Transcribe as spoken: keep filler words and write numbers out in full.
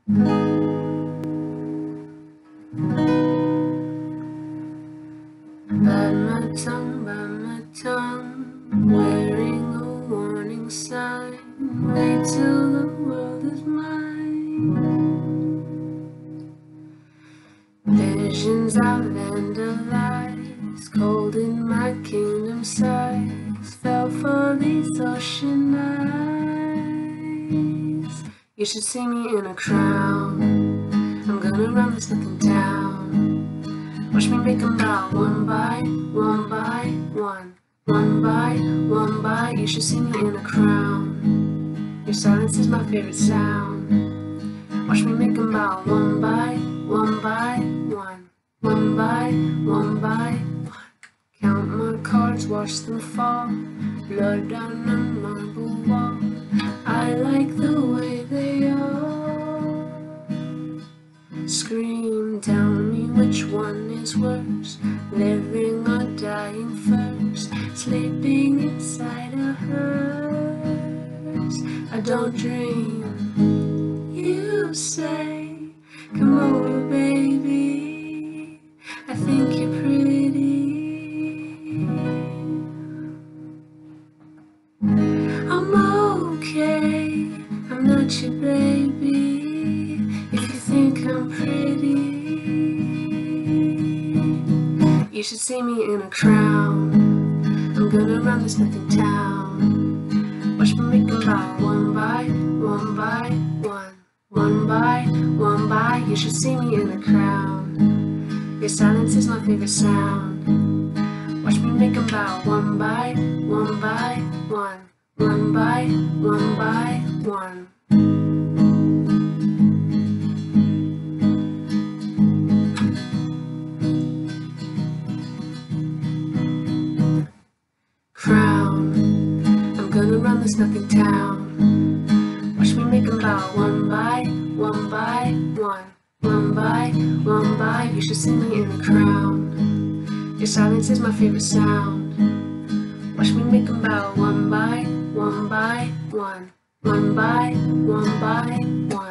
Bite my tongue, bite my tongue, wearing a warning sign. Wait till the world is mine. Visions of vandalize, cold in my kingdom size, fell for these ocean eyes. You should see me in a crown, I'm gonna run this nothing down. Watch me make them bow one by, one by, one. One by, one by, you should see me in a crown. Your silence is my favorite sound. Watch me make them bow one by, one by, one. One by, one by, one. Count my cards, watch them fall. Blood on a marble wall. I like the way they all scream, tell me which one is worse, living or dying first, sleeping inside a hearse. I don't dream. You say, come over baby, I think you're pretty. I'm okay, I'm not your baby, if you think I'm pretty. You should see me in a crown, I'm gonna run this nothing town. Watch me make them bow one by, one by, one. One by, one by, you should see me in a crown. Your silence is my favorite sound. Watch me make them bow one by, one by, one. One by, one by, one. Crown, I'm gonna run this nothing town. Watch me make them bow one by, one by, one. One by, one by, you should see me in a crown. Your silence is my favorite sound. Watch me make them bow one by, one by, one. One by, one by, one.